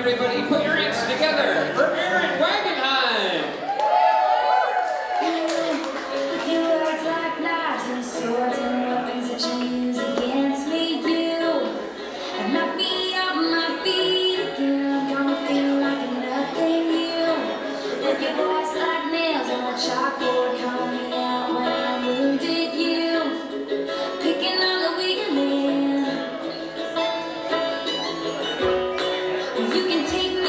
everybody put your hands together for Aaron Wagenheim. With your words like knives and swords and weapons that you use against me, you have knocked me off my feet again. Got me feeling like nothing you. With your voice like nails on a chalkboard, calling me out when I wounded you, picking on the weaker man. You can take